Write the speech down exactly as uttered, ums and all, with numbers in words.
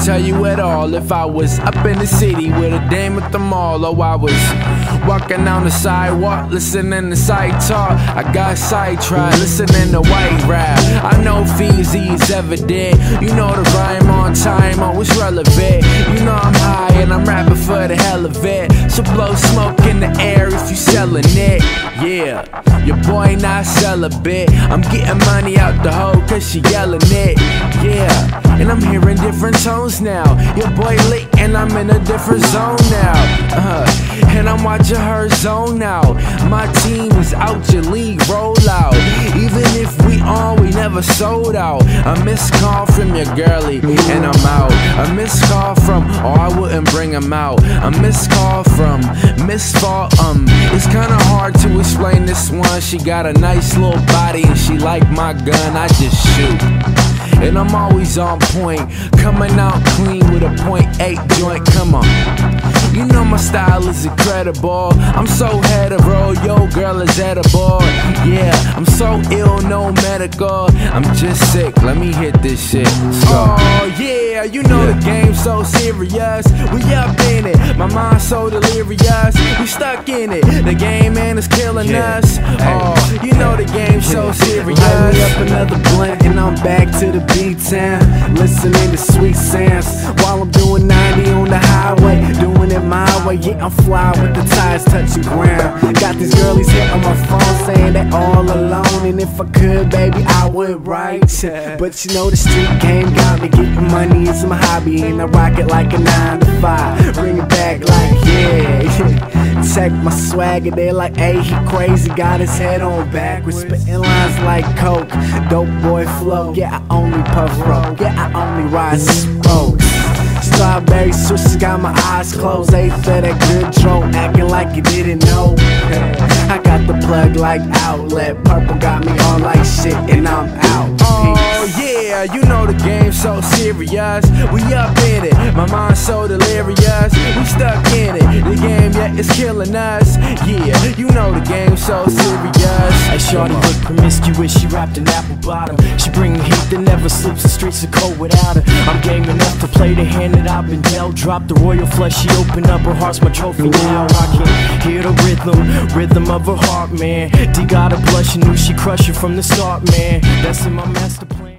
tell you at all. If I was up in the city with a dame at the mall, or I was walking down the sidewalk listening to side talk, I got sidetracked listening to white rap. I know Feezy's ever did. You know the rhyme on time, always relevant. You know I'm high and I'm rapping for the hell of it. So blow smoke in the air if you selling it. Yeah, your boy not celibate. I'm getting money out the hole cause she yelling it. Yeah, and I'm hearing different tones now. Your boy lit and I'm in a different zone now. uh, And I'm watching her zone now. My team is out your league, roll out. Even if we on, we never sold out. A missed call from your girlie and I'm out. A missed call from, oh I wouldn't bring him out. A missed call from Misfall. Um, it's kinda hard to explain this one. She got a nice little body and she like my gun. I just shoot. And I'm always on point, coming out clean with a point eight joint, come on. You know my style is incredible. I'm so hetero, yo girl is edible. Yeah, I'm so ill, no medical. I'm just sick, let me hit this shit. Oh yeah, you know the game's so serious. We up in it, my mind's so delirious. We stuck in it, the game man is killing us. Oh, you know the game's so serious. Light me up another blunt and I'm back to the B-town, listening to sweet sounds while I'm doing ninety on the highway, doing it my way. Yeah, I'm fly with the tires touching ground. Got these girlies here on my phone saying they all alone, and if I could, baby, I would write. But you know the street game got me. Getting money is my hobby, and I rock it like a nine to five. Bring it back like yeah. Check my swagger, they like, hey, he crazy, got his head on backwards, spitting lines like coke. Dope boy flow, yeah, I only puff rope, yeah, I only ride spokes. Strawberry switches, got my eyes closed. They fed that good dro, acting like you didn't know. I got the plug like outlet. Purple got me on like shit, and I'm out. Oh yeah, you know the game's so serious. We up in it, my mind's so delirious. We stuck in it, the game, yeah, it's killing us. Yeah, you know the game's so serious. Hey, shorty look promiscuous, she wrapped in apple bottom. She bring heat that never slips, the streets are cold without her. I'm game enough to play the hand that I've been dealt. Drop the royal flush, she open up her heart's my trophy now. I can hear the rhythm, rhythm of her heart, man. D got a blush, she knew she crushed it from the start, man. That's in my master plan.